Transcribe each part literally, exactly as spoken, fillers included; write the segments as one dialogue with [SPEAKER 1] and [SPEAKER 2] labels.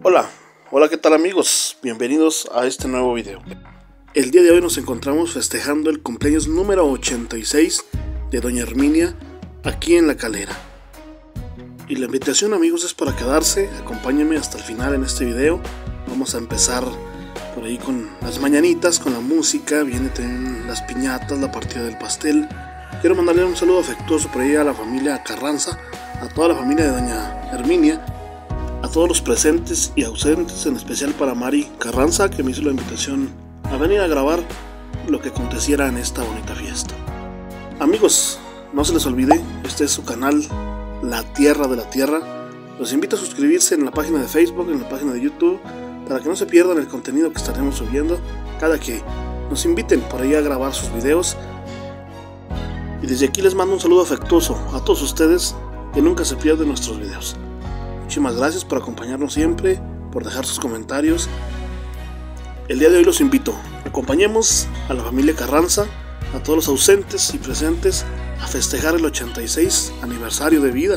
[SPEAKER 1] Hola, hola, ¿qué tal amigos? Bienvenidos a este nuevo video. El día de hoy nos encontramos festejando el cumpleaños número ochenta y seis de Doña Herminia aquí en La Calera. Y la invitación, amigos, es para quedarse. Acompáñenme hasta el final en este video. Vamos a empezar por ahí con las mañanitas, con la música. Viene también las piñatas, la partida del pastel. Quiero mandarle un saludo afectuoso por ahí a la familia Carranza, a toda la familia de Doña Herminia, a todos los presentes y ausentes, en especial para Mari Carranza, que me hizo la invitación a venir a grabar lo que aconteciera en esta bonita fiesta. Amigos, no se les olvide, este es su canal La Tierra de la Tierra. Los invito a suscribirse en la página de Facebook, en la página de YouTube, para que no se pierdan el contenido que estaremos subiendo cada que nos inviten por ahí a grabar sus videos. Y desde aquí les mando un saludo afectuoso a todos ustedes, que nunca se pierden nuestros videos. Muchísimas gracias por acompañarnos siempre, por dejar sus comentarios. El día de hoy los invito, acompañemos a la familia Carranza, a todos los ausentes y presentes, a festejar el ochenta y seis aniversario de vida,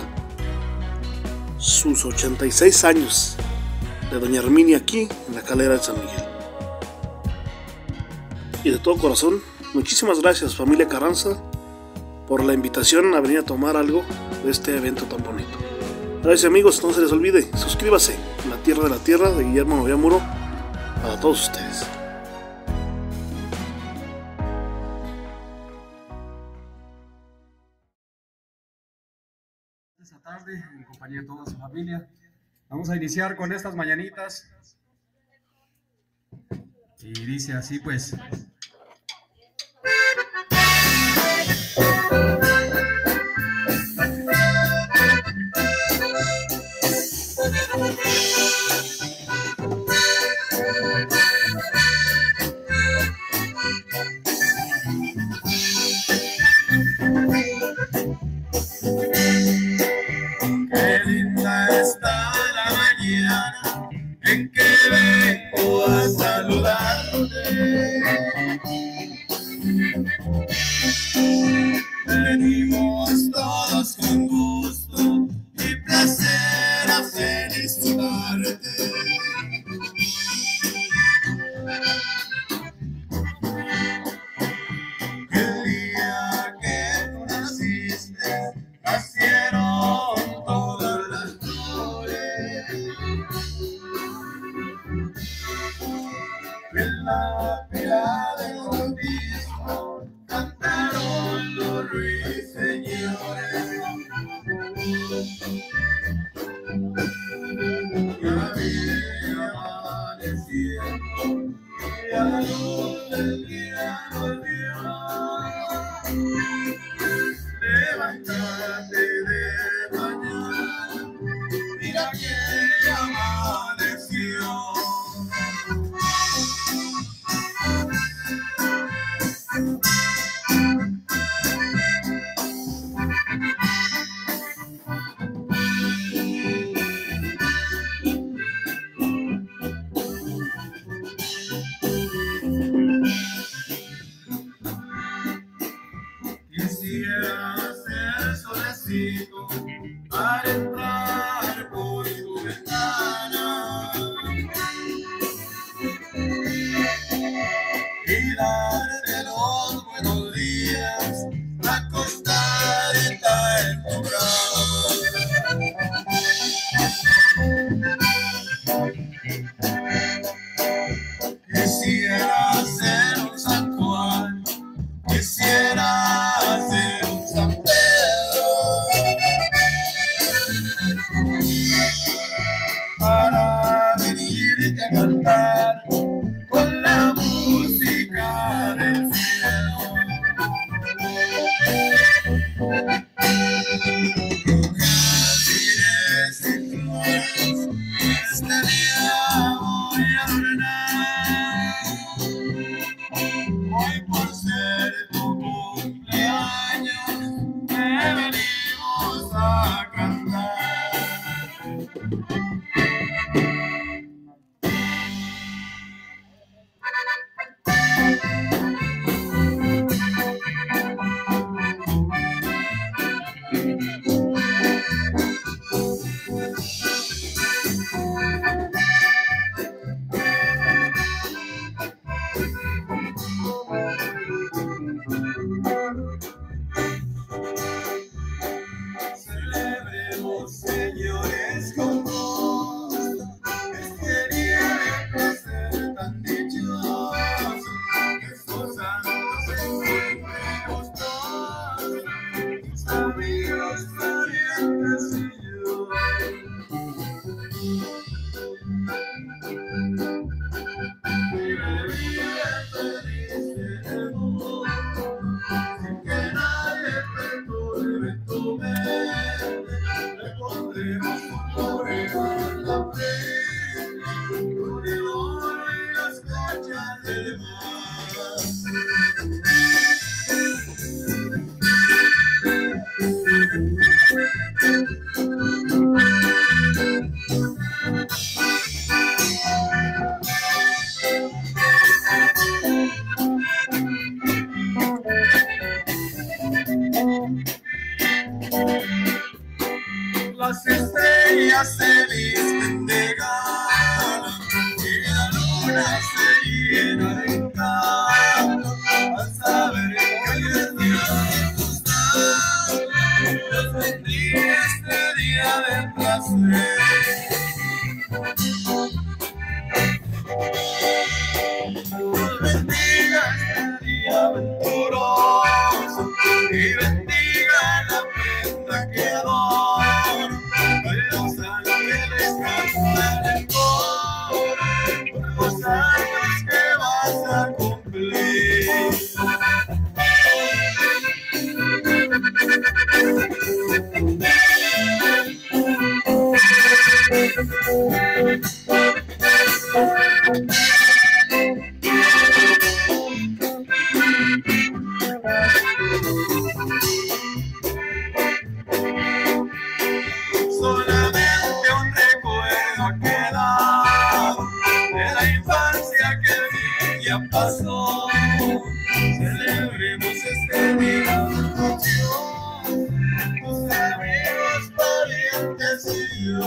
[SPEAKER 1] sus ochenta y seis años de Doña Herminia aquí en La Calera de San Miguel. Y de todo corazón, muchísimas gracias familia Carranza por la invitación a venir a tomar algo de este evento tan bonito. Gracias amigos, no se les olvide, suscríbase a La Tierra de la Tierra de Guillermo Noviamuro para todos ustedes.
[SPEAKER 2] Esta tarde, en compañía de toda su familia, vamos a iniciar con estas mañanitas. Y dice así pues: qué linda está la mañana en que vengo a saludarte. Venimos todos con gusto y placer a felicitarte. El día que tú naciste, nacieron todas las flores. En la pila del bautismo cantaron los ruiseñores. Ya viene amaneciendo y a la luz del día nos dio. Levántate de mañana, mira que amaneció. Quisiera ser solecito para entrar por tu ventana y darte los buenos días, acostadita en tu cama. Quisiera ser un San Juan, quisiera ser un San Pedro, para venirte a cantar con la música del cielo. Jardines y flores, este día voy a ordenar. Hoy por ser tu cumpleaños, te venimos a cantar.
[SPEAKER 3] Solamente un recuerdo queda de la infancia que ya pasó. Celebremos este día, tus amigos, parientes y yo.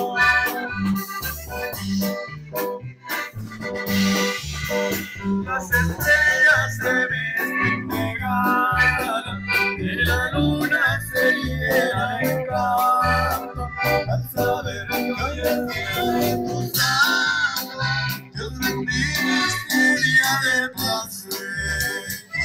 [SPEAKER 3] Las estrellas se visten de gala y la luna se llena de encanto al saber que hoy es día de tu sangre. Dios bendiga este día de placer.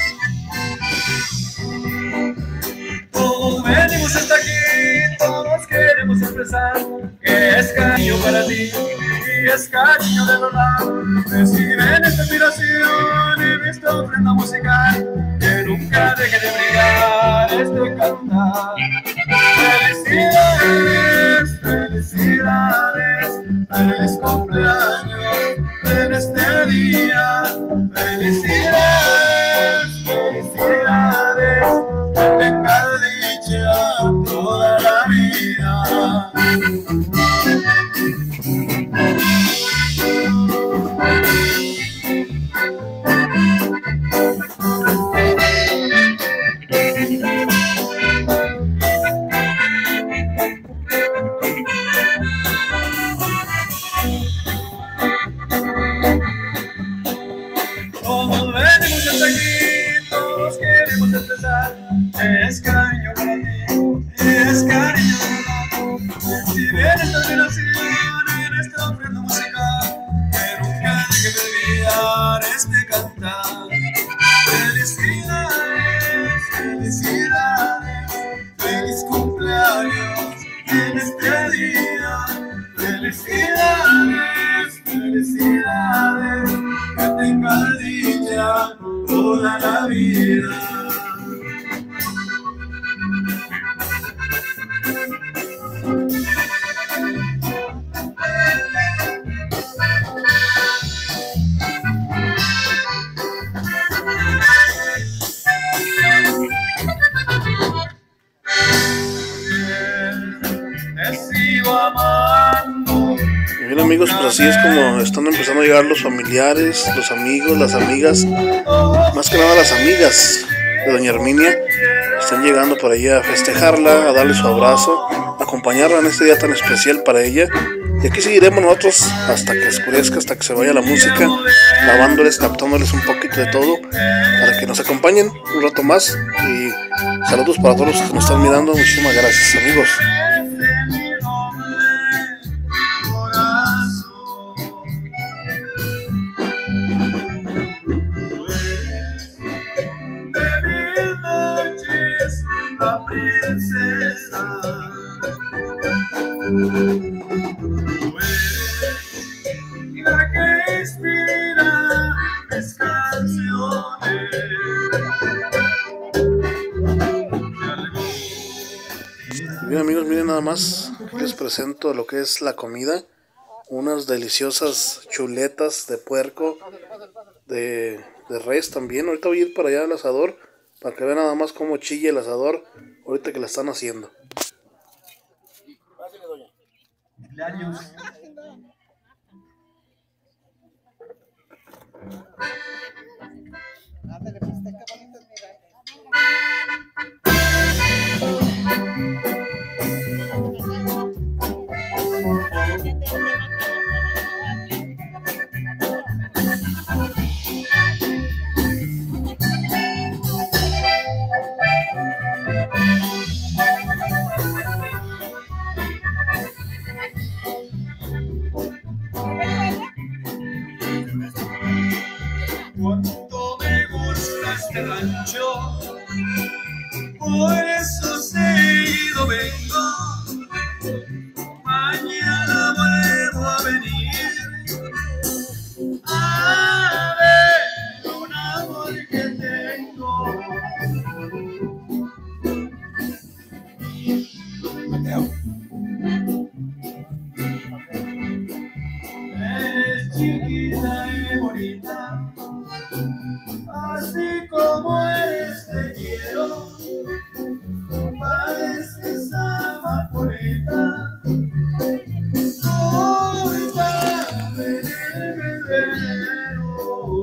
[SPEAKER 3] Todos venimos hasta aquí, todos queremos expresar que es cariño para ti y es cariño de verdad. Reciben esta admiración en esta ofrenda musical, que nunca deje de brillar este cantar. Felicidades, felicidades, feliz cumpleaños en este día. Felicidades, felicidades, que tengas dicha toda la vida. Todos venimos hasta aquí, todos queremos expresar que es cariño para ti y es cariño de verdad. Si bien esta admiración en esta ofrenda musical, que nunca deje de brillar este cantar. Felicidades, felicidades, feliz cumpleaños en este día. Felicidades, felicidades, que tengas dicha toda la vida. Te sigo amando.
[SPEAKER 1] Y bien amigos, pues así es como están empezando a llegar los familiares, los amigos, las amigas, más que nada las amigas de doña Herminia. Están llegando por allá a festejarla, a darle su abrazo, a acompañarla en este día tan especial para ella. Y aquí seguiremos nosotros hasta que oscurezca, hasta que se vaya la música, lavándoles, captándoles un poquito de todo, para que nos acompañen un rato más. Y saludos para todos los que nos están mirando. Muchísimas gracias amigos.
[SPEAKER 3] Princesa, la que inspira mis canciones.
[SPEAKER 1] Bien amigos, miren nada más, les presento lo que es la comida. Unas deliciosas chuletas de puerco, de, de res también. Ahorita voy a ir para allá al asador para que vean nada más cómo chilla el asador ahorita que la están haciendo.
[SPEAKER 2] Cumpleaños.
[SPEAKER 3] Cuánto me gusta este rancho, por eso seguido vengo. Mañana vuelvo a venir a ver un amor que tengo. Mateo. chiquita y bonita, así como eres te quiero, pareces amapolita, ahorita en el bebedero.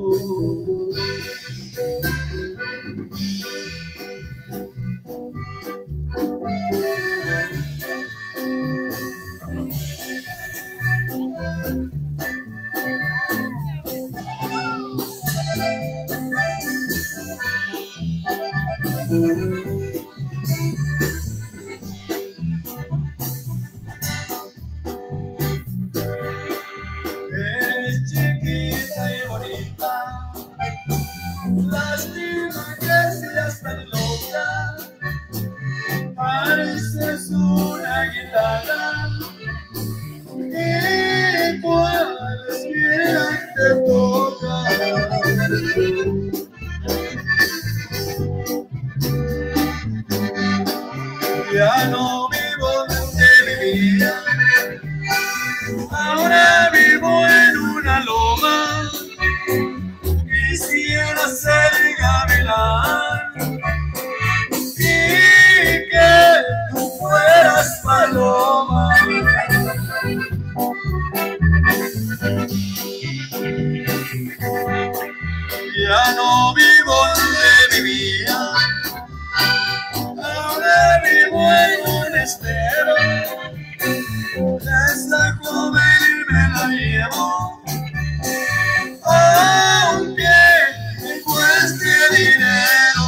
[SPEAKER 3] Eres chiquita y bonita, lástima que seas tan loca, pareces una guitarra y cualquiera te toca. Ya no vivo donde vivía, ahora vivo en una loma. Quisiera ser gavilán y que tú fueras paloma. Ya no vivo donde vivía, ahora vivo en un estero. Esta joven me la llevo, aunque me cueste dinero.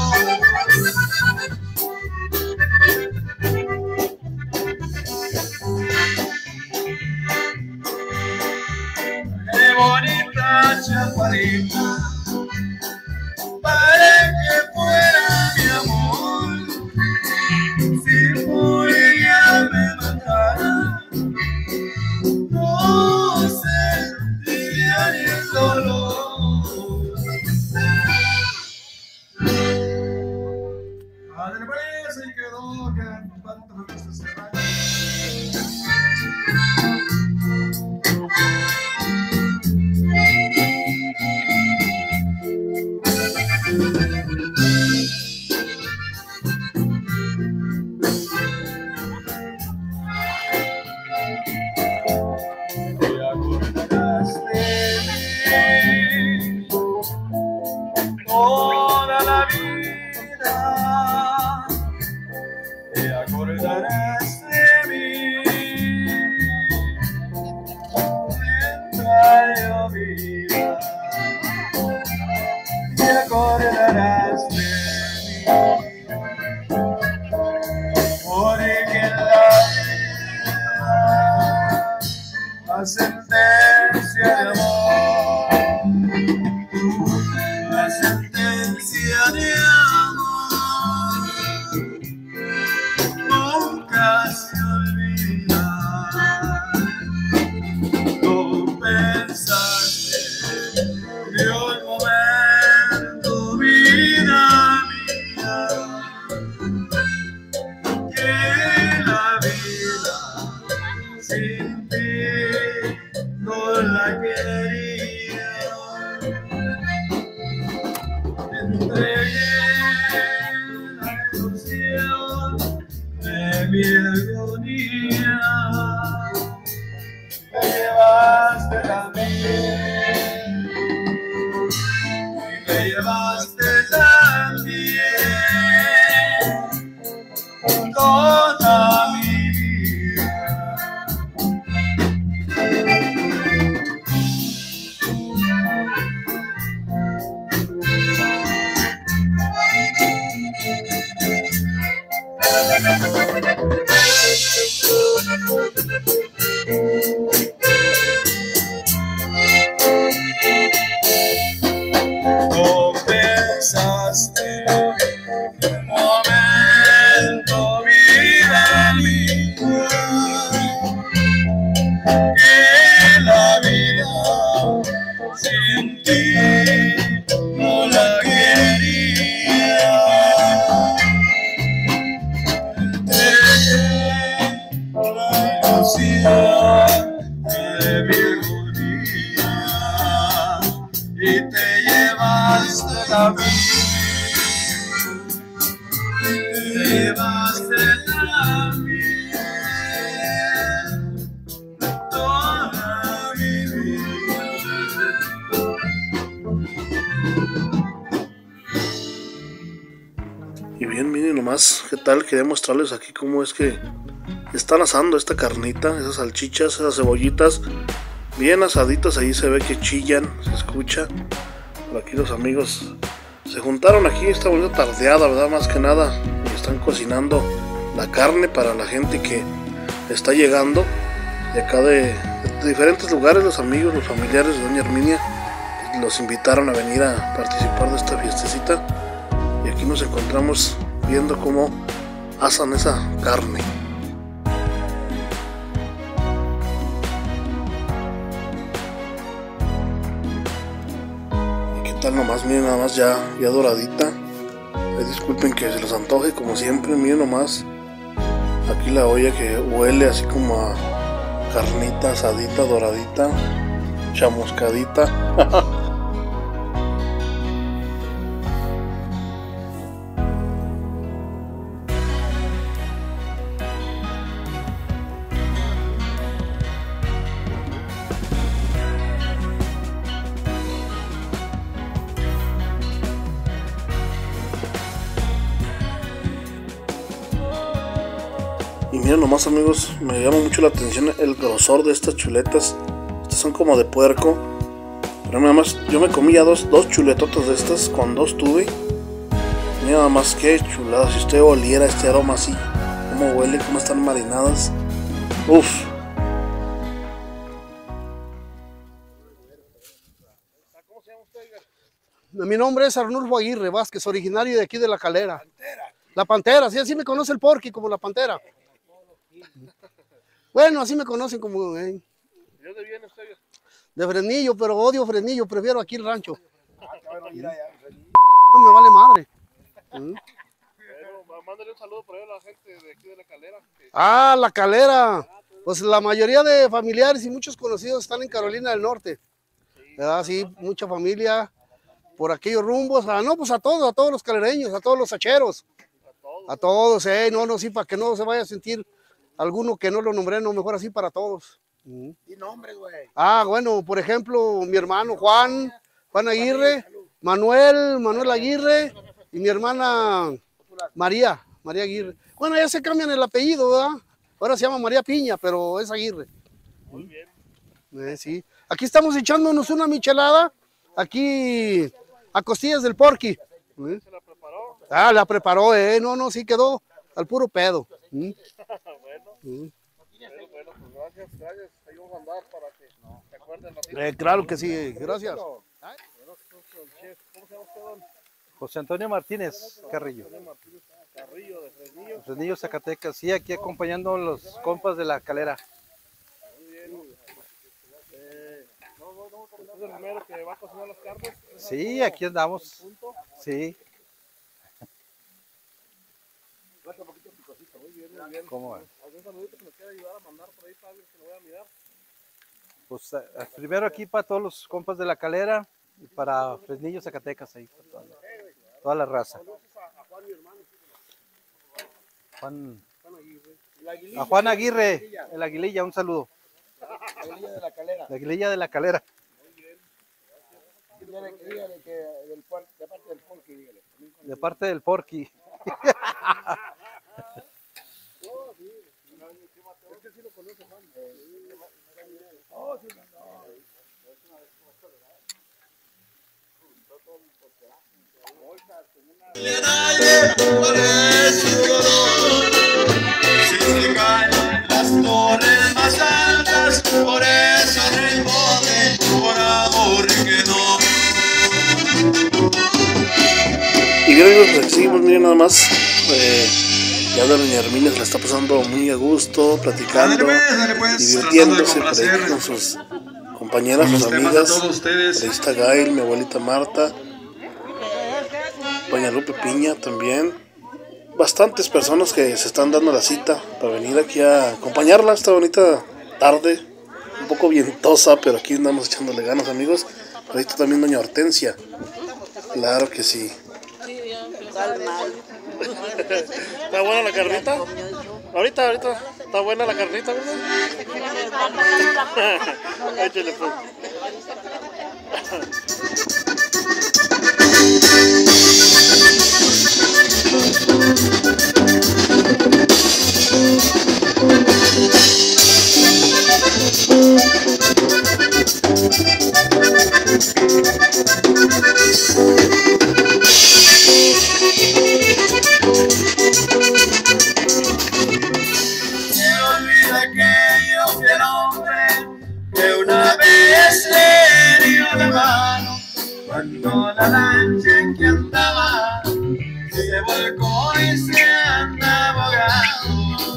[SPEAKER 3] Qué bonita chaparrita, para que fuera mi amor, si por ella me matara, no sentiría ni el dolor. Padre, pues, ahí quedó, que tanto me gusta ese baile. Te acordarás de mí toda la vida, te acordarás de mí mientras yo viva, te acordarás de mí, porque la vida, la sentencia de amor, la sentencia de amor nunca se olvida. Tú pensaste de un momento, vida mía, que la vida sin ti no la quería. Me entregué la ilusión de mi agonía, me llevaste también, y me llevaste también toda mi vida. No pensaste un momento, vida mía, que la vida sin ti no la quería. Entregué la ilusión de mi agonía, a mí. Llevaste la miel toda mi vida.
[SPEAKER 1] Y bien, miren nomás, ¿qué tal? Quería mostrarles aquí cómo es que están asando esta carnita, esas salchichas, esas cebollitas, bien asaditas, ahí se ve que chillan, se escucha. Por aquí los amigos se juntaron aquí esta bonita tardeada, ¿verdad? Más que nada, y están cocinando la carne para la gente que está llegando de acá de, de diferentes lugares. Los amigos, los familiares de doña Herminia los invitaron a venir a participar de esta fiestecita, y aquí nos encontramos viendo cómo asan esa carne. Tal nomás, miren nada más ya, ya doradita. Ay, disculpen que se los antoje como siempre, miren nomás. Aquí la olla que huele así como a carnita asadita, doradita, chamuscadita. Y miren nomás, amigos, me llama mucho la atención el grosor de estas chuletas. Estas son como de puerco, pero nada más, yo me comí ya dos, dos chuletotas de estas, con dos tuve. Mira nada más que chulada, si usted oliera este aroma así, cómo huele, cómo están marinadas. Uff.
[SPEAKER 4] Mi nombre es Arnulfo Aguirre Vázquez, originario de aquí de La Calera. La Pantera, sí, así me conoce el Porky, como La Pantera. Bueno, así me conocen como... Eh.
[SPEAKER 1] ¿De dónde viene usted?
[SPEAKER 4] De Fresnillo, pero odio Fresnillo, prefiero aquí el rancho. No me vale madre. ¿Mm?
[SPEAKER 1] Pero, mándale un saludo por ahí a la gente de aquí de La Calera. Que...
[SPEAKER 4] Ah, La Calera. Pues la mayoría de familiares y muchos conocidos están en Carolina del Norte. ¿Verdad? Sí, mucha familia por aquellos rumbos. Ah, no, pues a todos, a todos los calereños, a todos los hacheros. A todos, eh, no, no, sí, para que no se vaya a sentir alguno que no lo nombré, no, mejor así para todos.
[SPEAKER 5] ¿Y nombres, güey?
[SPEAKER 4] Ah, bueno, por ejemplo, mi hermano Juan, Juan Aguirre, Manuel, Manuel Aguirre, y mi hermana María, María Aguirre. Bueno, ya se cambian el apellido, ¿verdad? Ahora se llama María Piña, pero es Aguirre.
[SPEAKER 1] Muy bien.
[SPEAKER 4] Eh, sí. Aquí estamos echándonos una michelada, aquí a costillas del Porky. ¿Eh?
[SPEAKER 1] ¿Se la preparó?
[SPEAKER 4] Ah, la preparó, eh. No, no, sí quedó al puro pedo. ¿Mm?
[SPEAKER 1] Bueno,
[SPEAKER 4] ¿Mm?
[SPEAKER 1] bueno, bueno, pues gracias, gracias. Ahí vamos a andar para que no, se acuerden.
[SPEAKER 4] Eh, claro que sí, gracias.
[SPEAKER 1] ¿Cómo se llama usted, don?
[SPEAKER 5] José Antonio Martínez Carrillo.
[SPEAKER 1] Antonio Martínez Carrillo, de Fresnillo.
[SPEAKER 5] Fresnillo, Zacatecas. Sí, aquí acompañando a los compas de La Calera.
[SPEAKER 1] Muy bien. Eh, no, no, no, ¿usted es el primero que va a cocinar las carnes?
[SPEAKER 5] Sí, aquí andamos.
[SPEAKER 1] ¿Punto?
[SPEAKER 5] Sí.
[SPEAKER 1] Muy bien, muy bien.
[SPEAKER 5] ¿Cómo es?
[SPEAKER 1] ¿Algún saludito que nos quiera ayudar a mandar por ahí para alguien que lo vaya a mirar?
[SPEAKER 5] Pues eh, primero aquí para todos los compas de La Calera y para Fresnillo, Zacatecas, ahí, para toda la, toda la raza. Juan, a Juan Aguirre, el Aguililla, un saludo.
[SPEAKER 3] La Aguililla de La Calera.
[SPEAKER 5] La Aguililla de La Calera.
[SPEAKER 3] Dígale, dígale que del, de parte del Porky, dígale.
[SPEAKER 5] De parte del Porky.
[SPEAKER 3] Le dalle por ese dolor, si se caen las torres más altas, por ese ritmo de por amor que no.
[SPEAKER 1] Y bien, amigos, pues aquí seguimos, miren nada más. Eh, ya doña Herminia se la está pasando muy a gusto, platicando,
[SPEAKER 2] Dale pues, dale pues,
[SPEAKER 1] divirtiéndose por
[SPEAKER 2] tratando de
[SPEAKER 1] ahí con sus compañeras,
[SPEAKER 2] con
[SPEAKER 1] sus
[SPEAKER 2] los temas de
[SPEAKER 1] amigas.
[SPEAKER 2] todos ustedes.
[SPEAKER 1] Ahí está Gail, mi abuelita Marta, doña Lupe Piña también. Bastantes personas que se están dando la cita para venir aquí a acompañarla esta bonita tarde. Un poco vientosa, pero aquí andamos echándole ganas, amigos. Ahí está también doña Hortensia. Claro que sí.
[SPEAKER 6] ¿Cuál mal?
[SPEAKER 1] ¿Está buena la carnita? Ahorita, ahorita. ¿Está buena la carnita, verdad? Échale pues.
[SPEAKER 3] Cuando la lancha en que andaba se volcó y se anda abogando.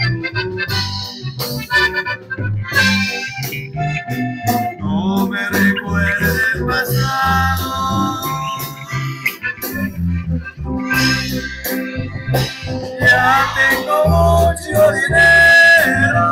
[SPEAKER 3] No me recuerdes el pasado, ya tengo mucho dinero.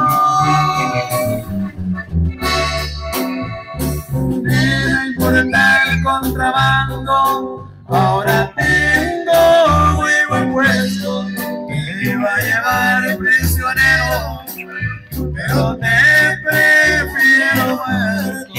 [SPEAKER 3] El contrabando, ahora tengo muy buen puesto que iba a llevar prisionero, pero te prefiero muerto.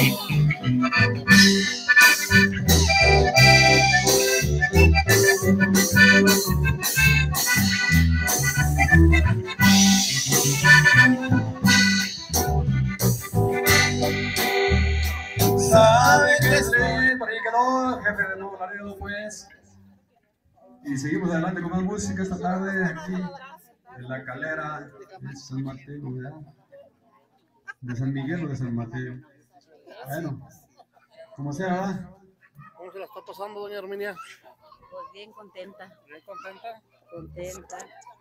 [SPEAKER 2] ¿Sabe qué es? Por ahí quedó, jefe de Nuevo Laredo, pues. Y seguimos adelante con más música esta tarde aquí en la Calera de San Mateo, ¿verdad? De San Miguel o de San Mateo. Bueno, como sea, ¿verdad?
[SPEAKER 1] ¿Cómo se la está pasando, doña Herminia?
[SPEAKER 6] Pues bien contenta.
[SPEAKER 1] ¿Bien contenta?
[SPEAKER 6] Contenta.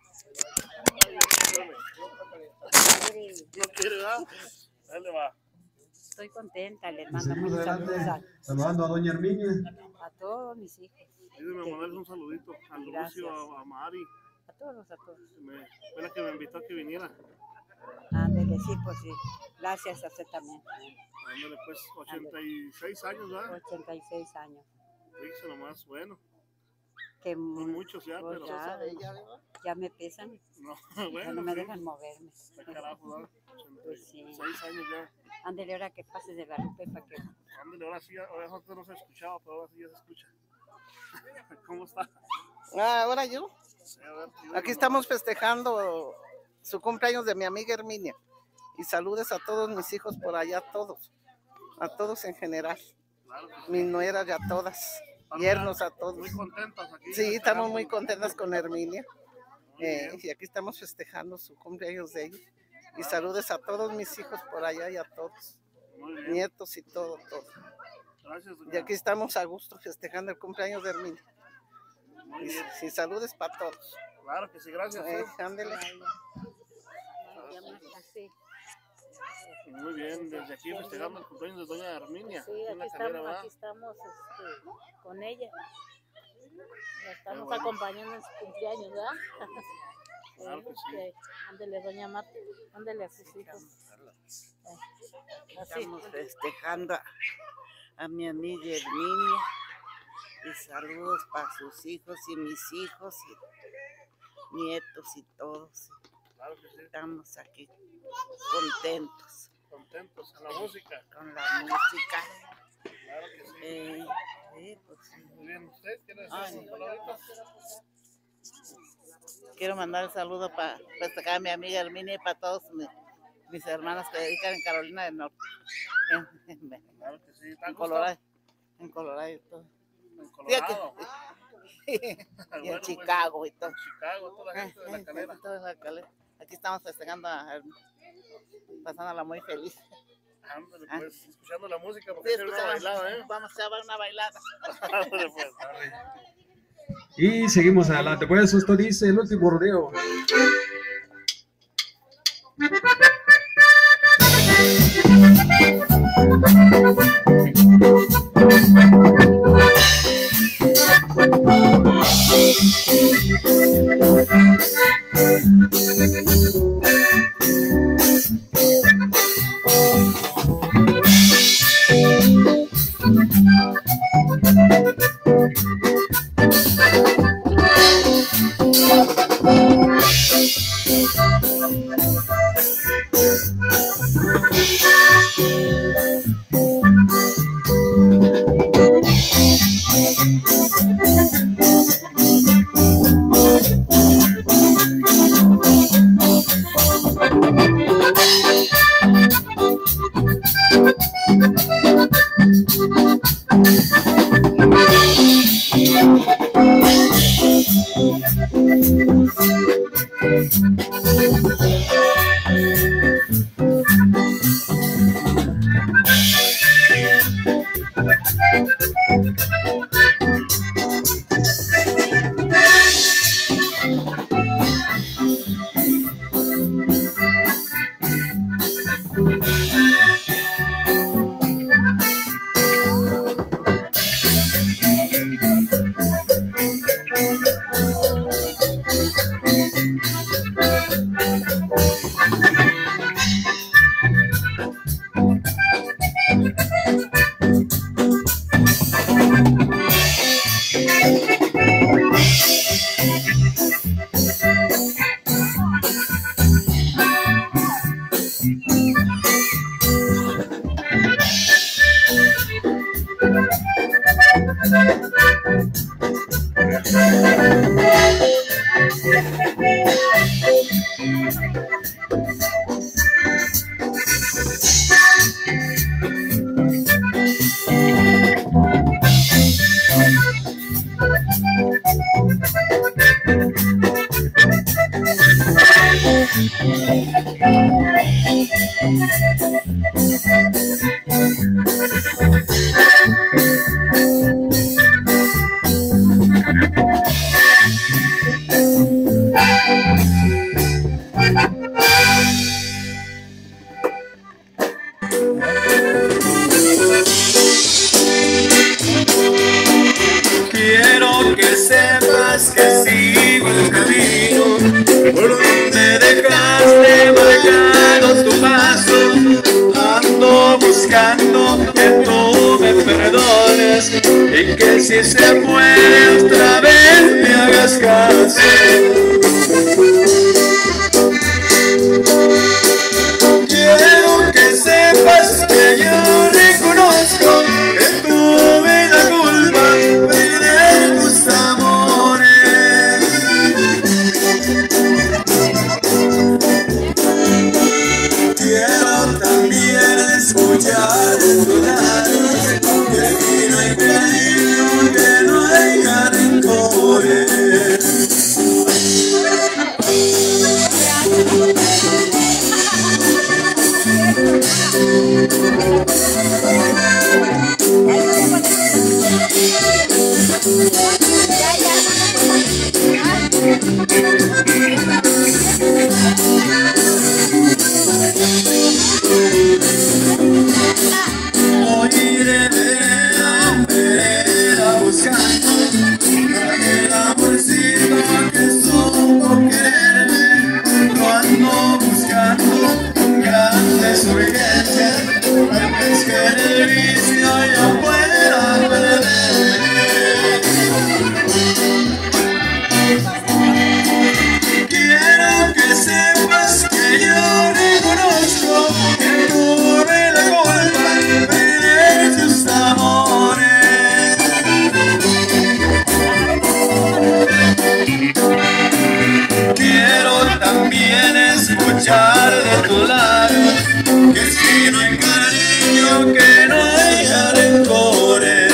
[SPEAKER 1] No quiere, ¿verdad? Dale, va.
[SPEAKER 6] Estoy contenta, les
[SPEAKER 2] Y
[SPEAKER 6] mando
[SPEAKER 2] seguimos
[SPEAKER 6] muchos
[SPEAKER 2] adelante
[SPEAKER 6] saludos
[SPEAKER 2] saludando a doña Herminia.
[SPEAKER 6] a, a todos mis hijos.
[SPEAKER 1] Ayúdeme a mandarles un saludito a Lucio, a, a Mari.
[SPEAKER 6] A todos, a todos.
[SPEAKER 1] Me, fue la que me invitó a que viniera.
[SPEAKER 6] Ándele, sí, pues sí. Gracias a usted también.
[SPEAKER 1] Ándale, pues, ochenta y seis años, ¿verdad?
[SPEAKER 6] ochenta y seis años.
[SPEAKER 1] Fíjese nomás, bueno.
[SPEAKER 6] Que
[SPEAKER 1] Son muchos ya,
[SPEAKER 6] pues
[SPEAKER 1] pero...
[SPEAKER 6] ya, ya me pesan.
[SPEAKER 1] No,
[SPEAKER 6] Ya
[SPEAKER 1] bueno,
[SPEAKER 6] no me
[SPEAKER 1] sí.
[SPEAKER 6] dejan moverme.
[SPEAKER 1] Qué carajo, ¿verdad?
[SPEAKER 6] Pues sí.
[SPEAKER 1] ochenta y seis años ya.
[SPEAKER 6] Ándele, ahora que pases de Guadalupe para que...
[SPEAKER 1] Ándale, ahora sí, ahora antes no se escuchaba, pero ahora sí ya se escucha. ¿Cómo está?
[SPEAKER 7] Ah, ahora yo.
[SPEAKER 1] Sí, a ver,
[SPEAKER 7] Aquí estamos festejando su cumpleaños de mi amiga Herminia. Y saludes a todos mis hijos por allá, todos. A todos en general.
[SPEAKER 1] Claro que sí.
[SPEAKER 7] Mis nueras y a todas. Yernos a todos.
[SPEAKER 1] Muy contentas aquí.
[SPEAKER 7] Sí, estamos muy contentas con Herminia.
[SPEAKER 1] Muy
[SPEAKER 7] Eh,
[SPEAKER 1] bien.
[SPEAKER 7] y aquí estamos festejando su cumpleaños de ella. Y saludes a todos mis hijos por allá y a todos.
[SPEAKER 1] Muy bien.
[SPEAKER 7] Nietos y todo, todo.
[SPEAKER 1] Gracias, doña.
[SPEAKER 7] Y aquí estamos a gusto festejando el cumpleaños de Herminia.
[SPEAKER 1] Muy
[SPEAKER 7] Y,
[SPEAKER 1] bien.
[SPEAKER 7] y saludes para todos.
[SPEAKER 1] Claro que sí, gracias.
[SPEAKER 7] Eh,
[SPEAKER 1] ¿eh?
[SPEAKER 7] ándele.
[SPEAKER 6] Sí,
[SPEAKER 1] Muy bien, desde aquí festejando el cumpleaños de doña Herminia.
[SPEAKER 6] sí,
[SPEAKER 1] en la
[SPEAKER 6] aquí
[SPEAKER 1] Calera,
[SPEAKER 6] estamos,
[SPEAKER 1] ¿verdad?
[SPEAKER 6] aquí estamos este, con ella. La estamos
[SPEAKER 1] bueno.
[SPEAKER 6] acompañando en su cumpleaños, ¿verdad?
[SPEAKER 1] Claro que sí.
[SPEAKER 6] que ándele, doña Marta, ándele a sus hijos. Así.
[SPEAKER 8] Estamos festejando a, a mi amiga Herminia y saludos para sus hijos y mis hijos y nietos y todos.
[SPEAKER 1] Claro que sí.
[SPEAKER 8] Estamos aquí contentos
[SPEAKER 1] Contentos con la música.
[SPEAKER 8] con la música.
[SPEAKER 1] Claro que sí.
[SPEAKER 8] Eh, sí, pues,
[SPEAKER 1] Muy bien, ¿usted quiere decir
[SPEAKER 8] Ay.
[SPEAKER 1] unas palabritas?
[SPEAKER 8] quiero mandar el saludo para festejar a mi amiga Herminia y para todos mis, mis hermanas que dedican en Carolina del Norte, en, en,
[SPEAKER 1] Claro que sí. ¿Está
[SPEAKER 8] en
[SPEAKER 1] gusto?
[SPEAKER 8] Colorado, en Colorado y todo.
[SPEAKER 1] En
[SPEAKER 8] Sí, aquí-
[SPEAKER 1] Colorado.
[SPEAKER 8] y en
[SPEAKER 1] Bueno, pues,
[SPEAKER 8] Chicago y todo.
[SPEAKER 1] En Chicago, toda la gente de la Calera.
[SPEAKER 8] Toda la Calera. Aquí estamos festejando, a- pasándola muy feliz.
[SPEAKER 1] Ándale,
[SPEAKER 8] Ah.
[SPEAKER 1] pues, escuchando la música, porque
[SPEAKER 8] Sí,
[SPEAKER 1] es una
[SPEAKER 8] escuchamos-
[SPEAKER 1] bailada, ¿eh?
[SPEAKER 8] Vamos a dar una bailada.
[SPEAKER 1] Ándale, pues.
[SPEAKER 2] Y seguimos adelante. Pues esto dice el último rodeo.
[SPEAKER 3] Thank you. Quiero que sepas que sigo el camino por donde dejaste marcado tu paso. Ando buscando que tú me perdones y que si se puede otra vez me hagas caso. Quiero que sepas que yo reconozco que tuve la culpa de tus amores. Quiero también escuchar de tu lado que aquí no hay cariño, que no haya rencores. Hoy iré vereda, vereda buscando aquel amorcito que supo quererme. Lo ando buscando con grandes urgencias, antes que en el vicio yo pueda perderme. Quiero que sepas que yo reconozco que tuve la culpa de tus amores. Quiero también escuchar de tu lado que si no hay cariño, que no haya rencores.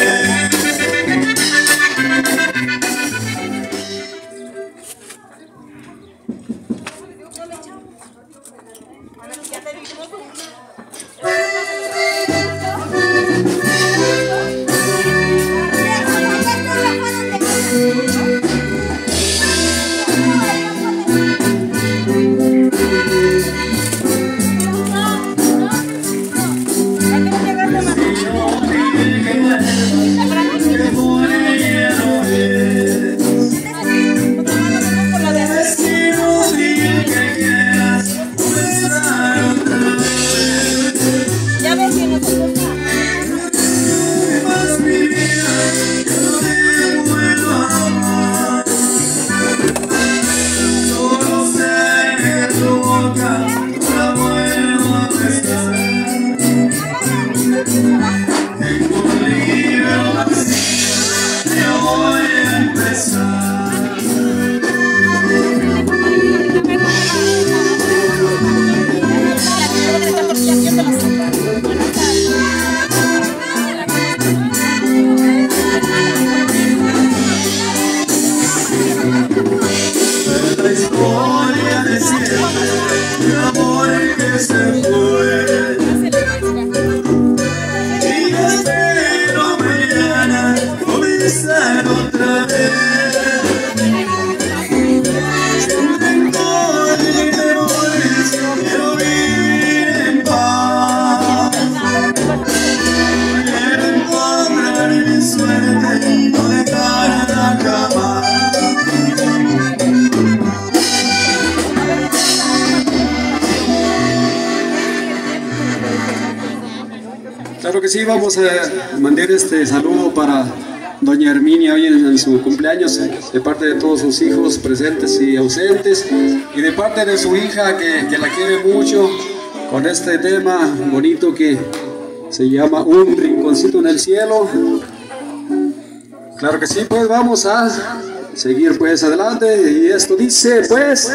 [SPEAKER 2] Claro que sí, vamos a mandar este saludo para doña Herminia hoy en, en su cumpleaños, de parte de todos sus hijos presentes y ausentes, y de parte de su hija que, que la quiere mucho, con este tema bonito que se llama Un Rinconcito en el Cielo. Claro que sí, pues vamos a seguir pues adelante, y esto dice pues...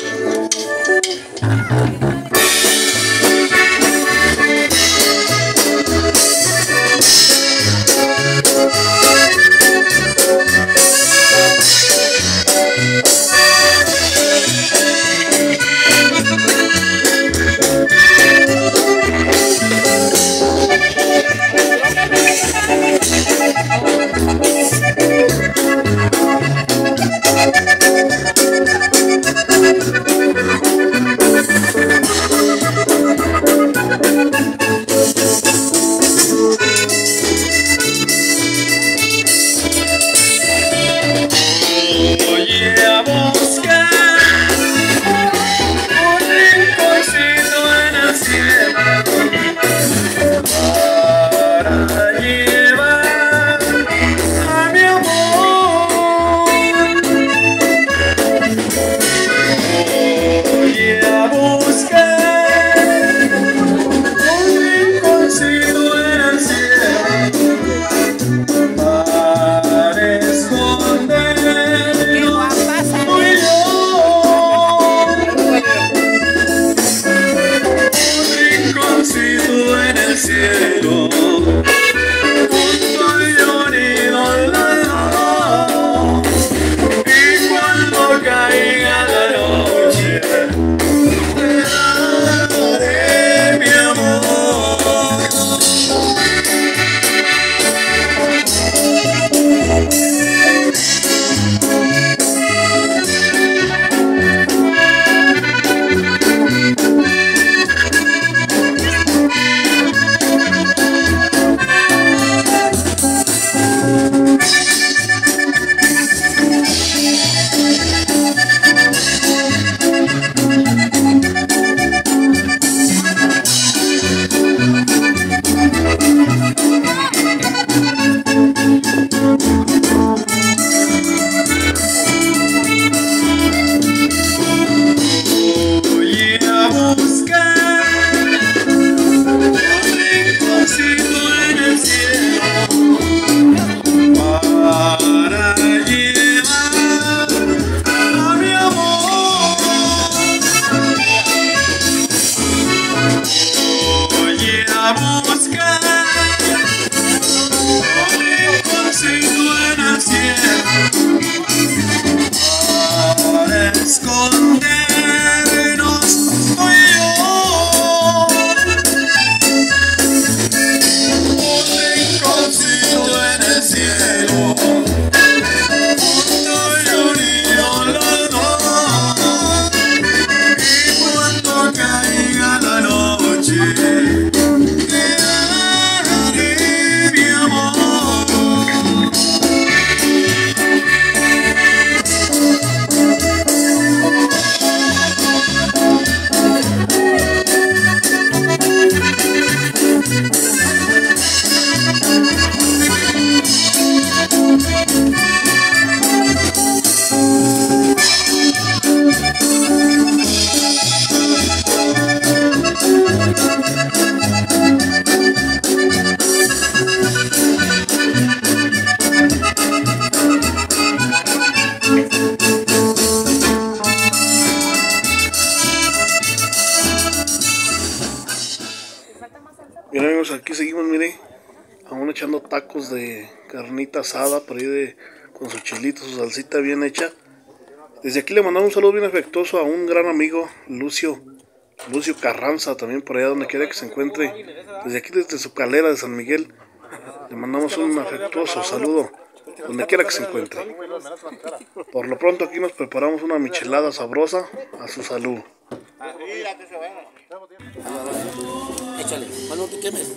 [SPEAKER 1] Bien amigos, aquí seguimos, mire, aún echando tacos de carnita asada, por ahí de, con su chilito, su salsita bien hecha. Desde aquí le mandamos un saludo bien afectuoso a un gran amigo, Lucio, Lucio Carranza, también por allá donde quiera que se encuentre. Desde aquí, desde su calera de San Miguel, le mandamos un afectuoso saludo, donde quiera que se encuentre. Por lo pronto aquí nos preparamos una michelada sabrosa, a su salud.
[SPEAKER 3] Échale, más no te quemes.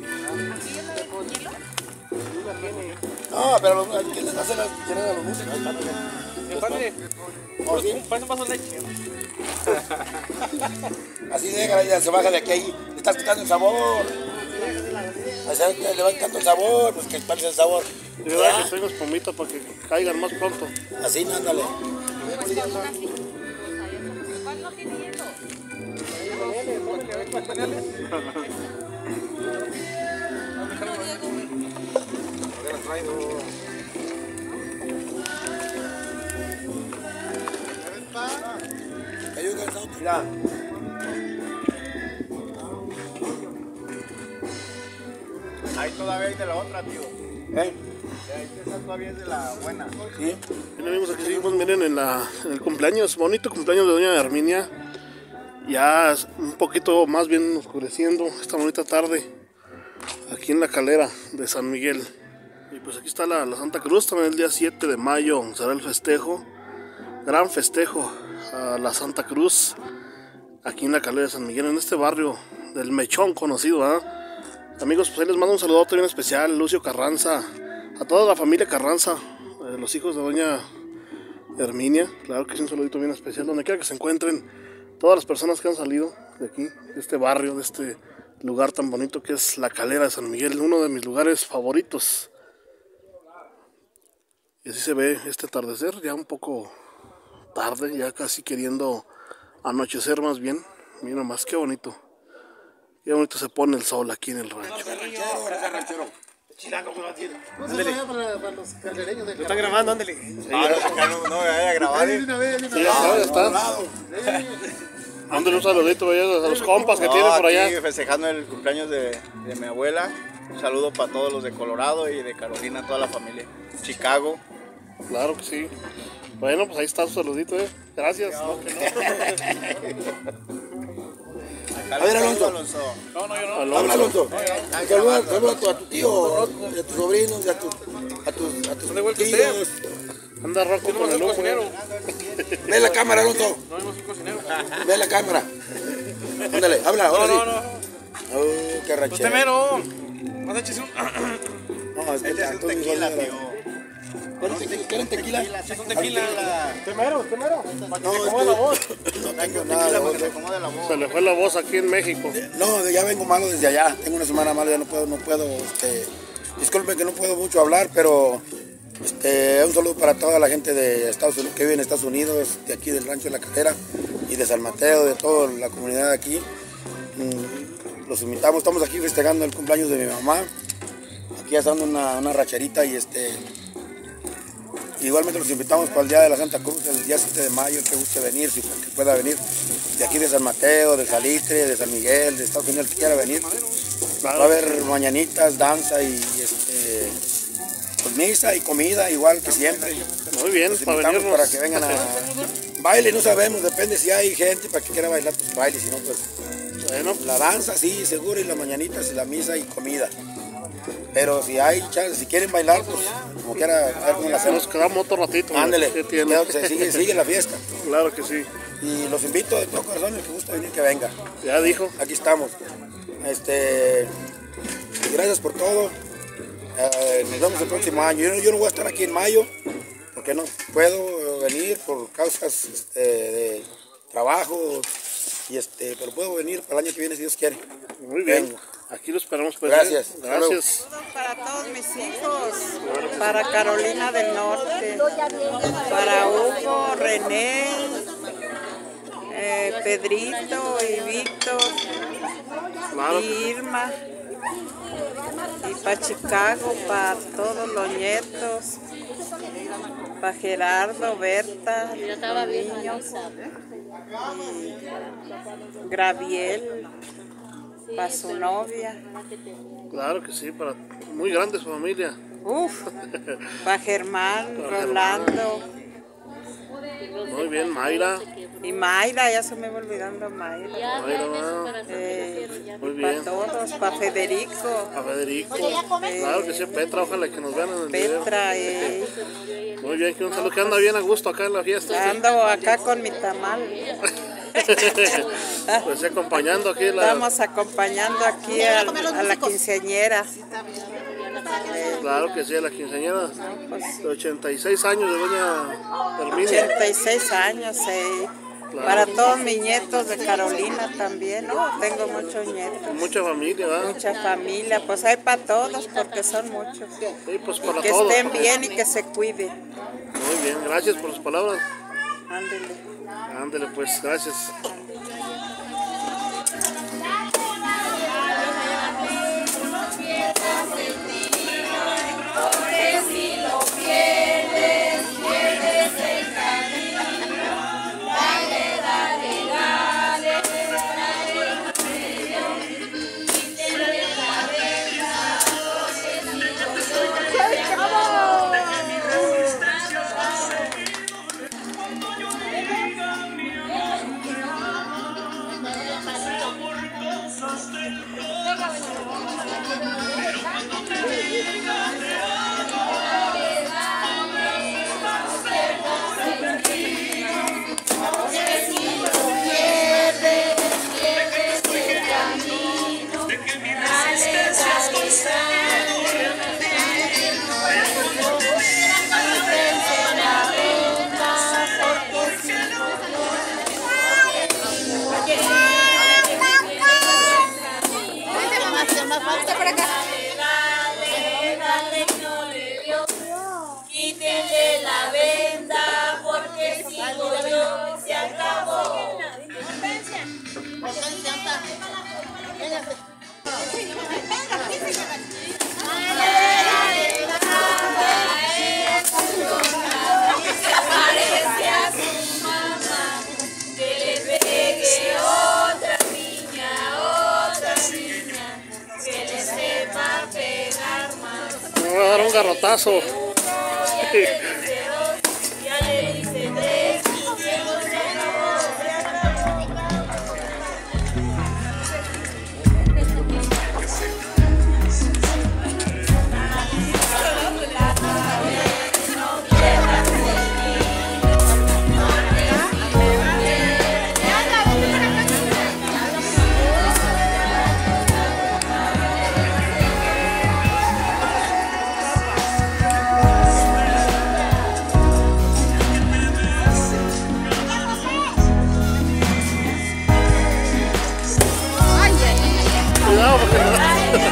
[SPEAKER 3] No, pero los, ¿quién les hace las quieren a los músicos?
[SPEAKER 9] Padre,
[SPEAKER 3] ¿Oh, sí?
[SPEAKER 9] un vaso de leche.
[SPEAKER 3] Así déjala, ya se baja de aquí, ahí. Le estás quitando el sabor.
[SPEAKER 10] estar levantando el sabor, pues que esparce el sabor.
[SPEAKER 1] De verdad que tengo espumita para que caigan más pronto.
[SPEAKER 10] Así, no, ándale. Mira.
[SPEAKER 3] Ahí todavía hay de la otra, tío.
[SPEAKER 10] ¿Eh?
[SPEAKER 3] Ahí esa todavía es de la buena.
[SPEAKER 1] Sí. Bien, amigos, aquí seguimos, miren, en, la, en el cumpleaños, bonito cumpleaños de doña Herminia. Ya es un poquito más bien oscureciendo esta bonita tarde aquí en la calera de San Miguel. Y pues aquí está la, la Santa Cruz, también el día siete de mayo será el festejo, gran festejo a la Santa Cruz aquí en la calera de San Miguel, en este barrio del Mechón conocido, ¿eh? Amigos, pues ahí les mando un saludote bien especial, Lucio Carranza, a toda la familia Carranza, eh, los hijos de doña Herminia, claro que es un saludito bien especial, donde quiera que se encuentren, todas las personas que han salido de aquí, de este barrio, de este lugar tan bonito que es la calera de San Miguel, uno de mis lugares favoritos. Y así se ve este atardecer, ya un poco tarde, ya casi queriendo anochecer más bien. Mira nomás, qué bonito. Qué bonito se pone el sol aquí en el rancho.
[SPEAKER 3] ¿Lo están grabando? Ándale. Ah, no, no me vaya a grabar.
[SPEAKER 1] Sí, ya está, ya está. Mándale un saludito a los compas que
[SPEAKER 3] no,
[SPEAKER 1] tienen por allá.
[SPEAKER 3] Aquí festejando el cumpleaños de, de mi abuela. Un saludo para todos los de Colorado y de Carolina, toda la familia. Chicago.
[SPEAKER 1] Claro que sí. Bueno, pues ahí está su saludito, ¿eh? Gracias. No, que no.
[SPEAKER 10] A ver, Alonso.
[SPEAKER 3] No, no, yo no.
[SPEAKER 10] Alonso. Habla, Alonso. Saluda, saluda a tu, a tu tío, a tus sobrinos, a, tu, a tus, a tus tíos.
[SPEAKER 1] Anda Rocco con el ojo.
[SPEAKER 10] Ve la cámara, Alonso.
[SPEAKER 3] No vemos un cocinero.
[SPEAKER 10] Ve la cámara. Ándale, habla, ahora
[SPEAKER 3] No,
[SPEAKER 10] sí.
[SPEAKER 3] no, no.
[SPEAKER 10] Oh, qué ranchero.
[SPEAKER 3] Usted mero. Más échese un...
[SPEAKER 10] No, es que
[SPEAKER 3] Este es un
[SPEAKER 10] tanto
[SPEAKER 3] tequila,
[SPEAKER 10] digo,
[SPEAKER 3] tío.
[SPEAKER 10] ¿Quieren tequila?
[SPEAKER 3] Es un tequila.
[SPEAKER 1] ¿Usted mero? ¿Usted mero?
[SPEAKER 10] No, es
[SPEAKER 1] la voz?
[SPEAKER 10] que no tengo nada de voz.
[SPEAKER 1] Se le fue la voz aquí en México.
[SPEAKER 10] No, ya vengo malo desde allá. Tengo una semana mala, ya no puedo, no puedo, este... Disculpen que no puedo mucho hablar, pero... Este, un saludo para toda la gente de Estados Unidos, que vive en Estados Unidos, de aquí del Rancho de la Calera y de San Mateo, de toda la comunidad de aquí. Mm, los invitamos, estamos aquí festejando el cumpleaños de mi mamá. Aquí haciendo una, una racherita y este... Igualmente los invitamos para el Día de la Santa Cruz, el día siete de mayo, el que guste venir, si que pueda venir, de aquí de San Mateo, de Salitre, de San Miguel, de Estados Unidos, el que quiera venir. Va a haber mañanitas, danza y este, pues, misa y comida, igual que siempre.
[SPEAKER 1] Muy bien,
[SPEAKER 10] los
[SPEAKER 1] para
[SPEAKER 10] invitamos
[SPEAKER 1] venirnos.
[SPEAKER 10] para que vengan a baile, no sabemos, depende si hay gente para que quiera bailar, pues baile, si no, pues
[SPEAKER 1] bueno,
[SPEAKER 10] la danza sí, seguro, y las mañanitas y la misa y comida. Pero si hay chance, si quieren bailar, pues como quiera, a ver cómo la hacemos.
[SPEAKER 1] nos quedamos otro ratito.
[SPEAKER 10] Ándele,
[SPEAKER 1] ¿Qué tiene?
[SPEAKER 10] ya se sigue, sigue la fiesta.
[SPEAKER 1] Claro que sí.
[SPEAKER 10] Y los invito de todo corazón, el que gusta venir, que venga.
[SPEAKER 1] Ya dijo.
[SPEAKER 10] Aquí estamos. Este, gracias por todo. Eh, nos vemos el próximo año. Yo, yo no voy a estar aquí en mayo, porque no puedo venir por causas este, de trabajo. Y este, pero puedo venir para el año que viene si Dios quiere.
[SPEAKER 1] Muy bien.
[SPEAKER 10] Vengo.
[SPEAKER 1] Aquí lo esperamos. Pues,
[SPEAKER 10] Gracias.
[SPEAKER 1] ¿eh? Gracias.
[SPEAKER 7] Para todos mis hijos, para Carolina del Norte, para Hugo, René, eh, Pedrito y Víctor,
[SPEAKER 1] Claro.
[SPEAKER 7] y Irma, y para Chicago, para todos los nietos, para Gerardo, Berta, los niños, y Graviel, para su novia.
[SPEAKER 1] Claro que sí, para muy grande su familia.
[SPEAKER 7] Uf, para Germán,
[SPEAKER 1] Para
[SPEAKER 7] Rolando.
[SPEAKER 1] Muy bien, Mayra.
[SPEAKER 7] Y Mayra, ya se me va olvidando Mayra.
[SPEAKER 1] Mayra, va.
[SPEAKER 7] Eh,
[SPEAKER 1] Muy
[SPEAKER 7] para
[SPEAKER 1] bien.
[SPEAKER 7] todos, para Federico,
[SPEAKER 1] A Federico. Claro que sí, Petra, ojalá que nos vean en el video.
[SPEAKER 7] Petra, eh,
[SPEAKER 1] Muy bien, que un saludo, que anda bien a gusto acá en la fiesta. ¿sí?
[SPEAKER 7] ando acá con mi tamal.
[SPEAKER 1] Pues sí, acompañando aquí la...
[SPEAKER 7] Estamos acompañando aquí a, a la quinceañera.
[SPEAKER 1] Claro que sí, a la quinceañera de ochenta y seis años de doña Herminia.
[SPEAKER 7] ochenta y seis años, eh.
[SPEAKER 1] Claro.
[SPEAKER 8] Para todos mis nietos de Carolina también, ¿no? Tengo muchos nietos.
[SPEAKER 1] Mucha familia, ¿verdad?
[SPEAKER 8] Mucha familia, pues hay para todos porque son muchos.
[SPEAKER 1] Sí, pues para
[SPEAKER 8] y que
[SPEAKER 1] todos.
[SPEAKER 8] estén bien y que se cuiden.
[SPEAKER 1] Muy bien, gracias por sus palabras.
[SPEAKER 8] Ándele.
[SPEAKER 1] Ándele, pues, gracias.
[SPEAKER 3] Si lo pierdes, pierdes el camino. Dale, dale, dale, dale, quítale la venda, porque si lo lloras se acabó. Dejé mi resistencia hasta seguido, cuando yo diga mi amor, sea por cosas del corazón, pero cuando te diga te amo. Porque si lo pierdes, pierdes el camino. De que mi resistencia has conseguido quítense la venda, porque si lo dale, dale, no le dio. Quítenle la venda, porque si lo yo se acabó. Parece a su mamá que le pegue otra niña, otra niña, que le sepa pegar más.
[SPEAKER 1] Me voy a dar un garrotazo.
[SPEAKER 3] Ya le dice dos, ya le dice tres, y luego se acabó, se acabó.
[SPEAKER 1] Cuidado porque no.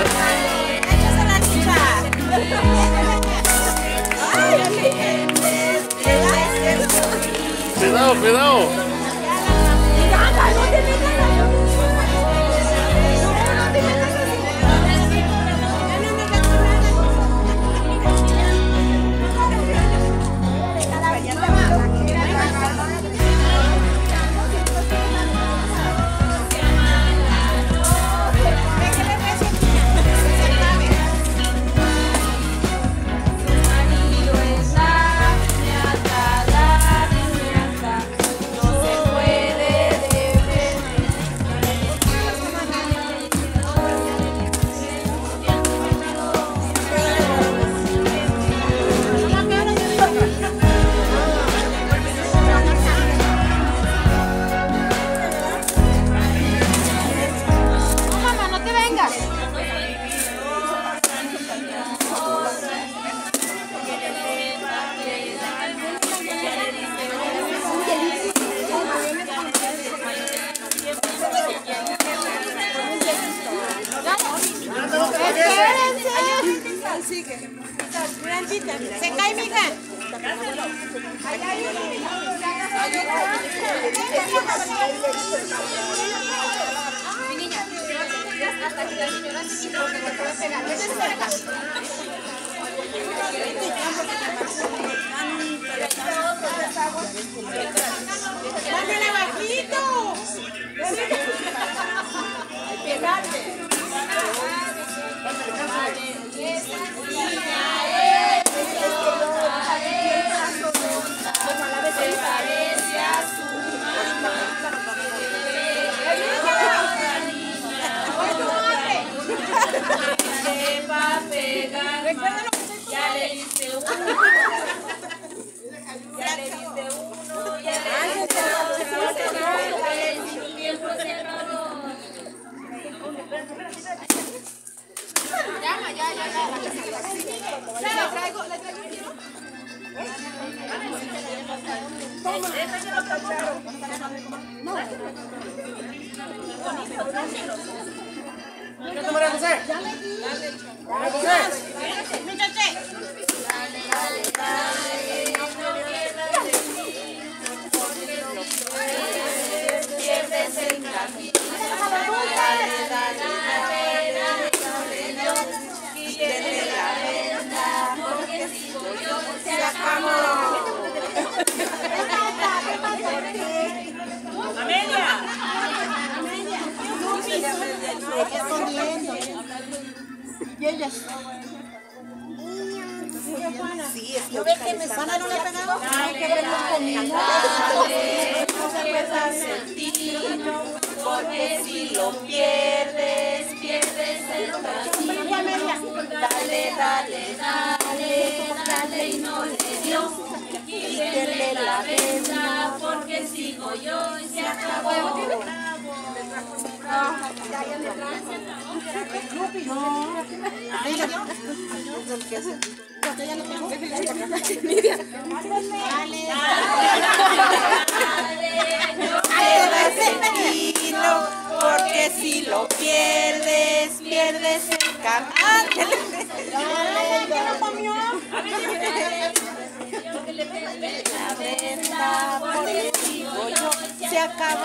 [SPEAKER 1] Cuidado, cuidado.
[SPEAKER 11] Se cae, mija. Mi niña, hasta que la señora se quitó, porque te va a pegar. Vete para acá. ¡Bájale bajito! ¡Pegarte!
[SPEAKER 3] Se parece a su mamá. Sepa pegar más. Ya le diste uno. Ya le diste uno. Ya le diste otro. Ya le diste un tiempo cerrado.
[SPEAKER 11] Llama, ya, ya, ya. Le traigo, le traigo un tiro. Toma.
[SPEAKER 3] José. Dale, José.
[SPEAKER 8] Dale, dale, dale, no pierdas de mí, porque lo puedes, pierdes el camino. Dale, dale, dale, dale, yo, quíteme la venda, porque sigo yo, se acabó.
[SPEAKER 3] Amelia.
[SPEAKER 8] Y ellas. Sí, es que ahorita que me sana no le ha pegado. Ay, que verlo conmigo. No se pueda sentir, porque si lo pierdes, pierdes el camino. Dale, dale, dale, dale y no le dio. Quítele la venda, porque sigo yo y se acabó. Porque si lo pierdes, pierdes el camino. La venda, porque sigo yo, se acabó.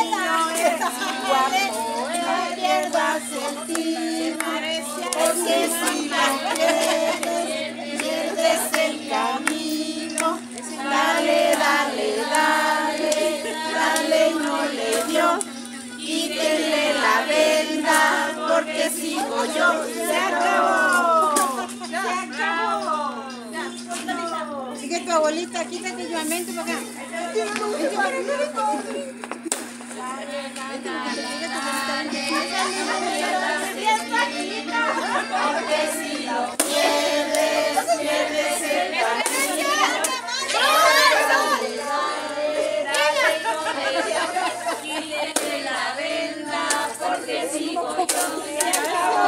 [SPEAKER 8] No pierdas el tiempo, porque si lo pierdes, pierdes el camino. Dale, dale, dale, dale y no le dio. Quítele la venda, porque sigo yo. Se acabó. Se acabó. Sigue tu abuelita, quítate yo mente para acá. Porque si lo pierdes, pierdes el camino. Quítele la venda, porque sigo yo, se acabó.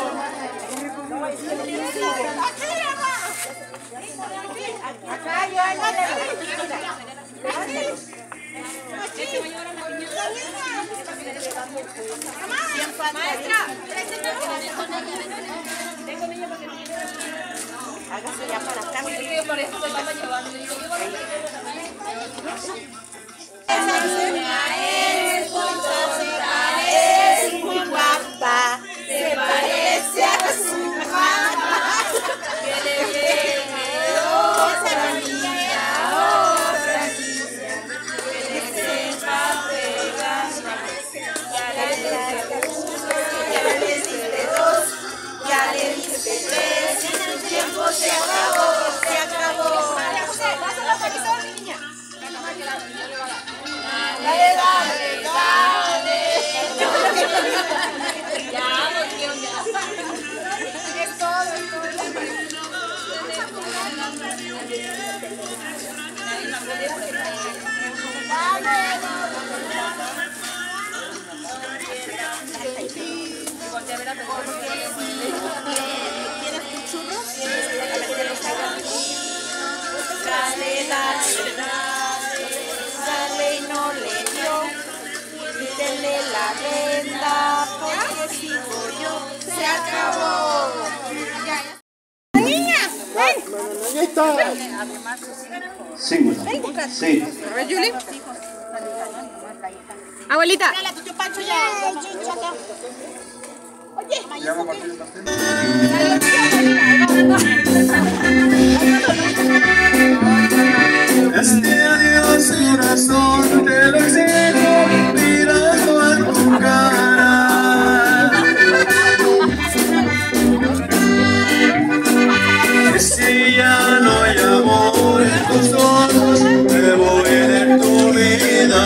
[SPEAKER 8] Acá yo, maestra, hágase ya para acá. Por eso se van llevando. Es muy guapa, se parece a su mamá. Que le llegue otra niña, otra niña, que le sepa pegar. Ya le diste uno, ya le diste dos, ya le diste tres, y el tiempo se acabó, se acabó. Dale, dale, dale. Ya, porque es todo, es todo. ¿Quieres tus churros? Dale, dale, dale, dale y no le dio. Quítele la venda, porque sigo yo, se acabó. ¡Niña! ¡Ven!
[SPEAKER 4] ¡Ya está!
[SPEAKER 12] Sí, bueno. Sí.
[SPEAKER 11] Yuli. Abuelita.
[SPEAKER 2] Oye,
[SPEAKER 3] Este adiós corazón te lo exijo mirando a tu cara. Que si ya no hay amor en tus ojos, me voy de tu vida.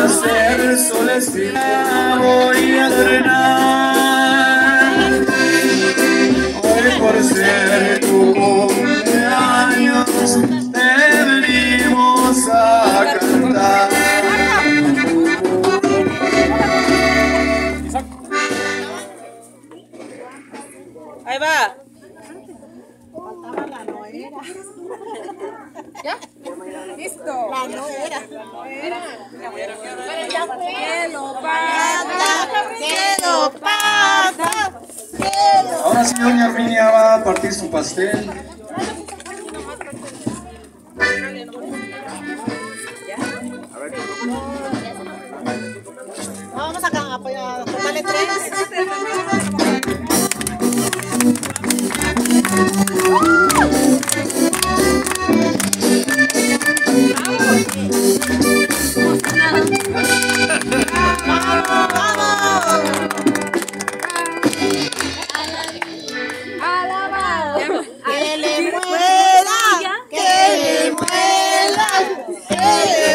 [SPEAKER 3] ser Celestina voy a drenar. Hoy por ser tu cumpleaños te venimos a cantar.
[SPEAKER 13] Ahí va.
[SPEAKER 8] Faltaba la noera.
[SPEAKER 11] ¿Ya? Listo.
[SPEAKER 8] La noera.
[SPEAKER 11] Pero ya fue.
[SPEAKER 8] Que lo pasa, que lo pasa, que lo
[SPEAKER 2] Ahora sí, doña Herminia va a partir su pastel.
[SPEAKER 8] Vamos a tomarle tres.
[SPEAKER 11] Que le muera, que le muera, que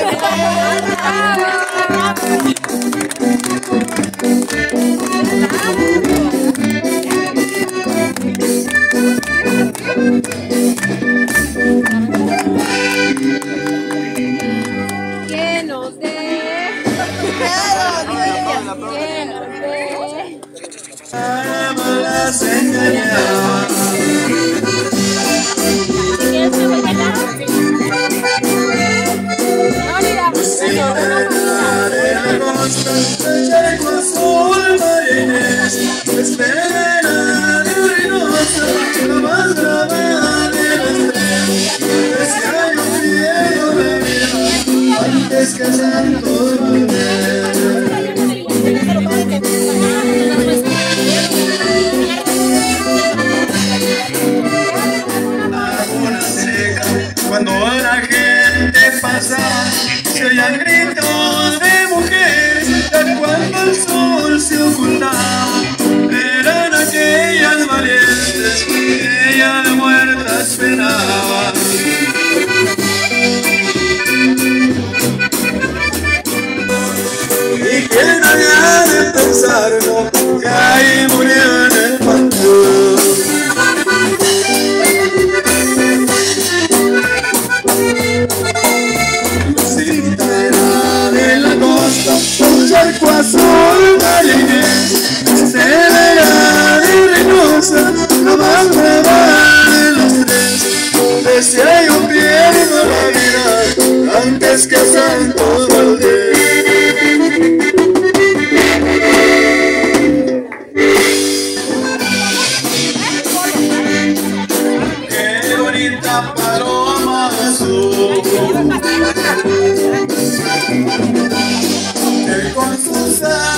[SPEAKER 8] que nos dé, que nos dé.
[SPEAKER 3] Las engañaba. Sirena de la costa, charco azul marines, espera de urinosa, la más brava de las tres. Decía yo quiero beber antes que santo volver. Una seca, cuando la gente pasaba, se oían gritos de mujeres, ya cuando el sol se ocultaba, eran aquellas valientes que ella de muertas penaba. Y que nadie ha de pensarlo, que ahí murió en el panteón. Cintera de la costa, un charco azul marinés, se verá de Reynosa, la más brava de los tres. Decía yo pierdo la vida antes que Santo Valdés. Qué bonita paloma azul, que con sus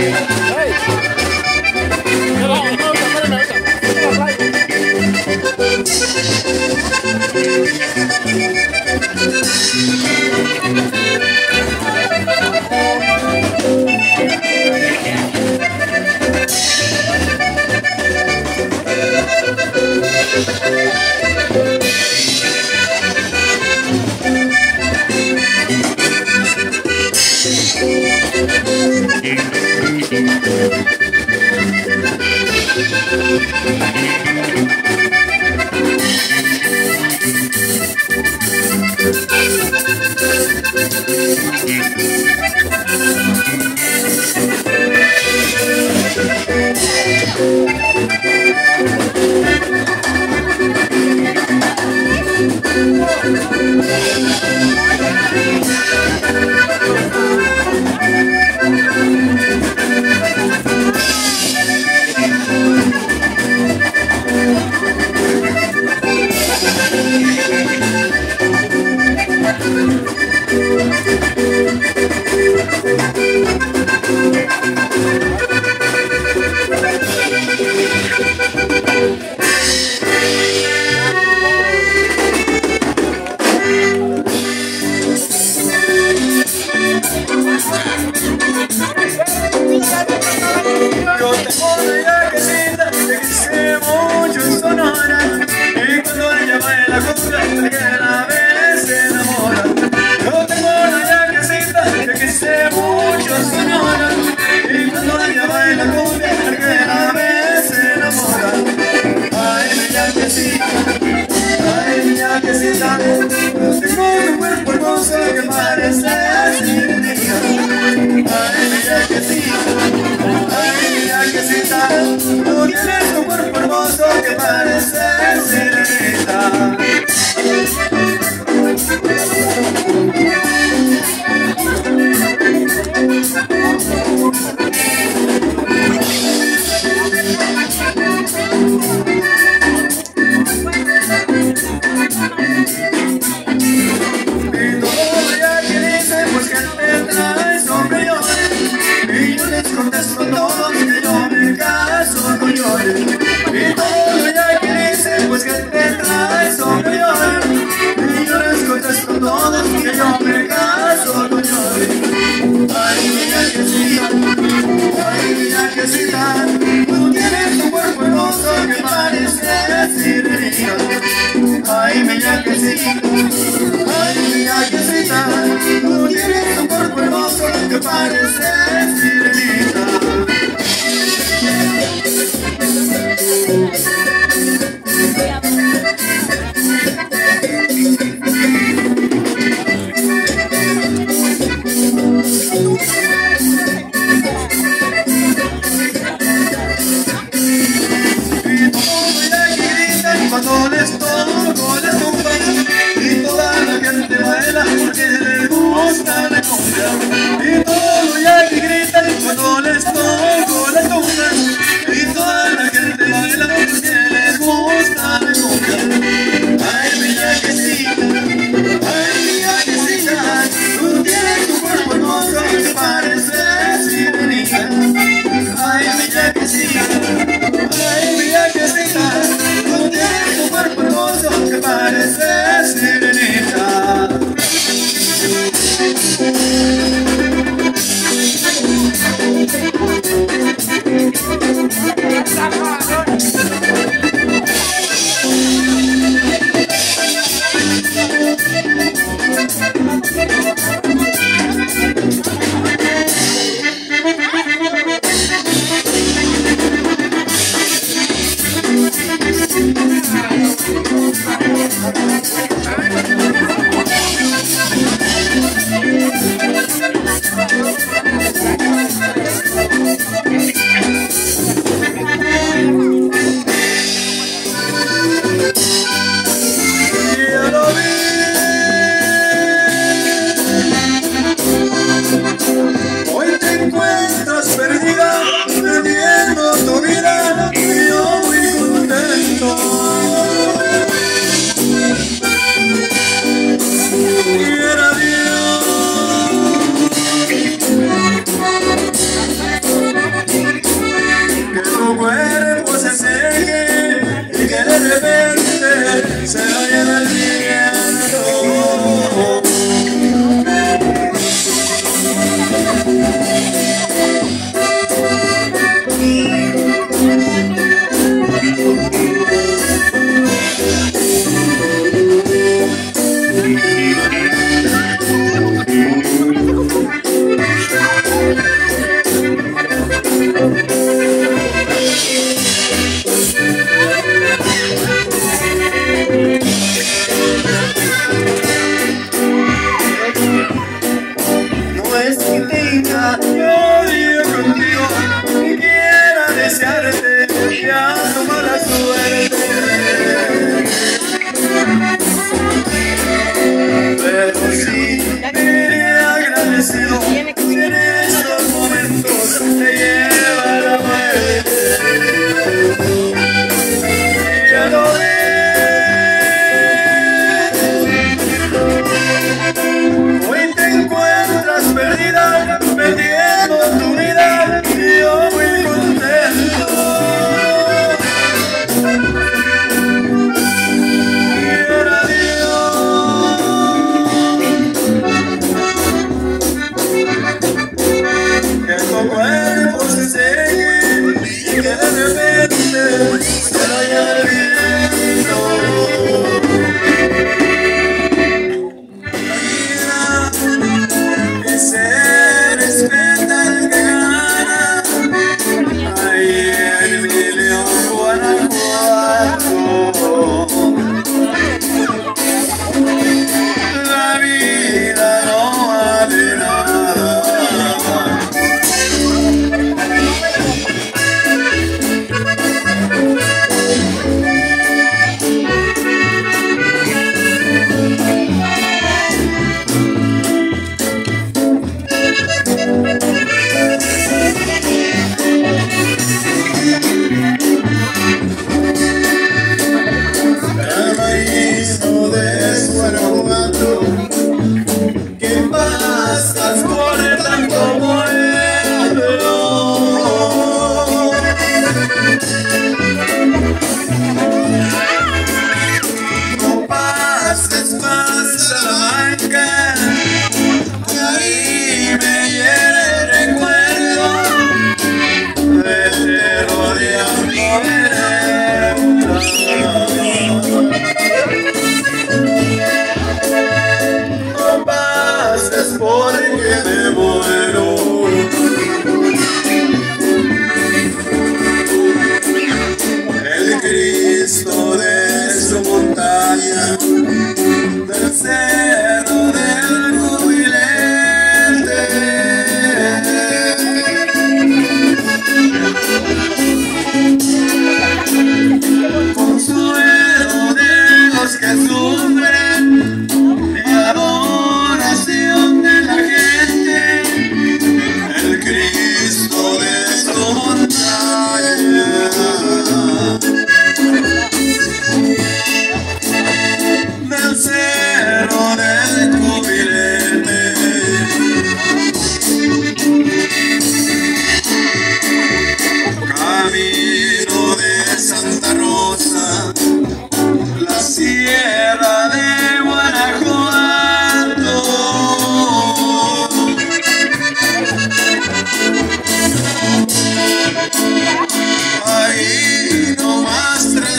[SPEAKER 3] Y todo ya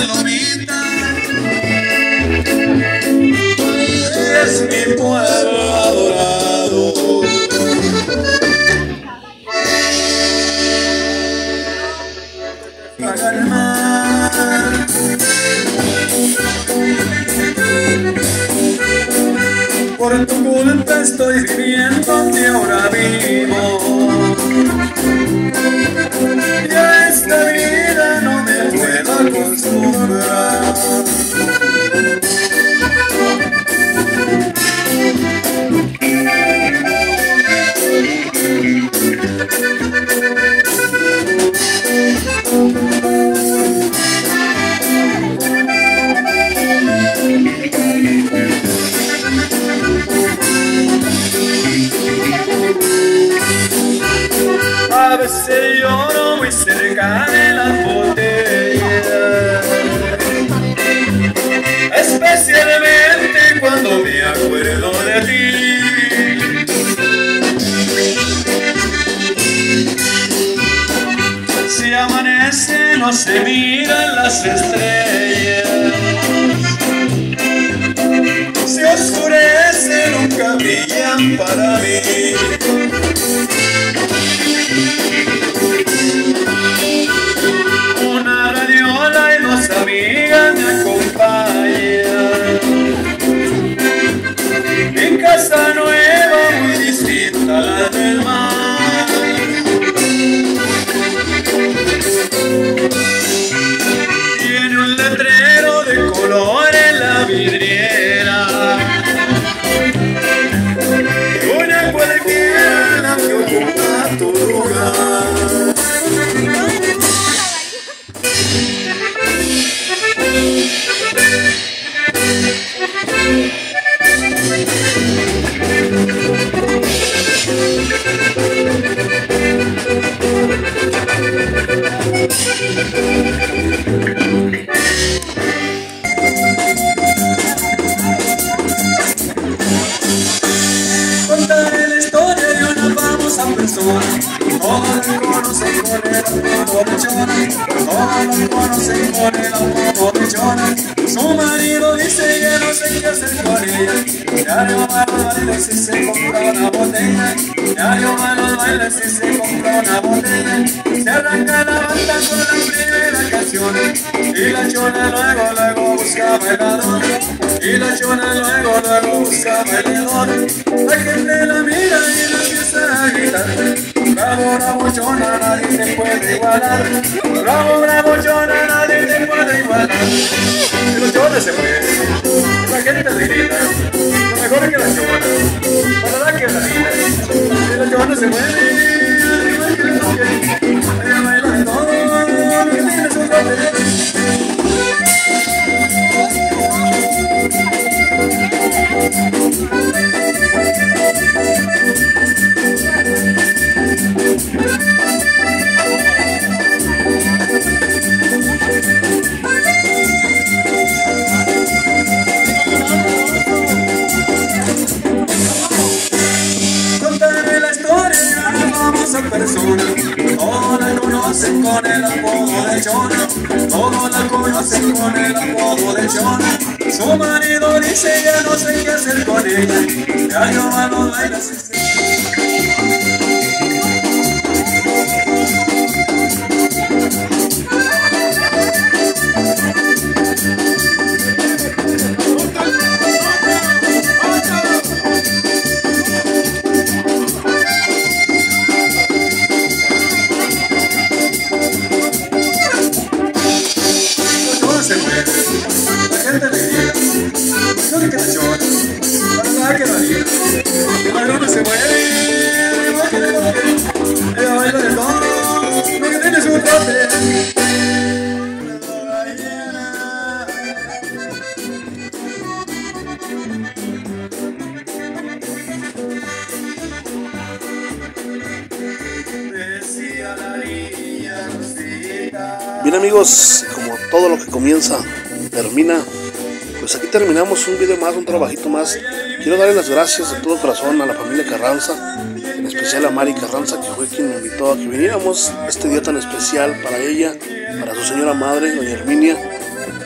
[SPEAKER 3] palomita. Es mi pueblo adorado. Paga el mar. Por tu culpa estoy viviendo que ahora vivo. Y a esta vida no me puedo acostumbrar. A veces lloro muy cerca de las botellas, especialmente cuando me acuerdo de ti. Si amanece no se miran las estrellas, si oscurece nunca brillan para mí. Una radiola y dos amigas me acompañan. Mi casa nueva muy distinta a la del mar. Tiene un letrero de color en la vidriera. Una cualquiera que ocupa tu lugar. Contaré la historia de una famosa persona. Todos la conocen con el apodo de Chona. Todos la conocen con el apodo de Chona. Su marido dice que no sé qué hacer con ella. Diario va a los bailes y se compra una botella. Diario va a los bailes y se compra una botella. Se arranca la banda con la primera canción. Y la Chona luego, luego busca bailador. Y la Chona luego, luego busca bailador. La gente la mira y la empieza a gritar. Bravo, bravo, Chona, nadie te puede igualar. Bravo, bravo, Chona, nadie te puede igualar. Y los Chonas se mueven, la gente le grita. Lo mejor que la Chona, para la que la vida. Y los Chonas se mueven, igual que la Chona. Ella baila de todo, que tiene su papel. Contaré la historia de una famosa persona. Todos la conocen con el apodo de Chona. Todos la conocen con el apodo de Chona. Su marido dice ya no sé qué hacer con ella. Ya no va a los bailes. La gente le grita, no le queda Chona, para nada que la vida. La luna se mueve, igual que la mujer. Ella baila de todo, lo que tiene su trote.
[SPEAKER 1] Bien amigos, como todo lo que comienza, termina. Pues aquí terminamos un video más, un trabajito más. Quiero darle las gracias de todo corazón a la familia Carranza, en especial a Mari Carranza, que fue quien me invitó a que viniéramos este día tan especial para ella, para su señora madre, doña Herminia.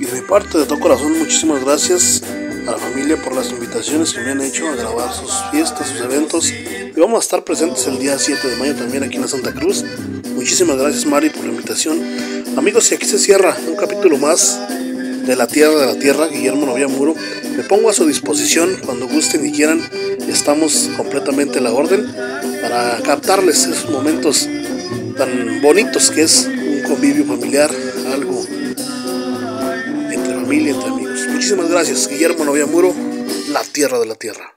[SPEAKER 1] Y de mi parte de todo corazón, muchísimas gracias a la familia por las invitaciones que me han hecho a grabar sus fiestas, sus eventos. Y vamos a estar presentes el día siete de mayo también aquí en la Santa Cruz. Muchísimas gracias, Mari, por la invitación. Amigos, y aquí se cierra un capítulo más de La Tierra de la Tierra, Guillermo Novia Muro. Me pongo a su disposición cuando gusten y quieran. Estamos completamente a la orden para captarles esos momentos tan bonitos que es un convivio familiar, algo entre familia, entre amigos. Muchísimas gracias, Guillermo Novia Muro, La Tierra de la Tierra.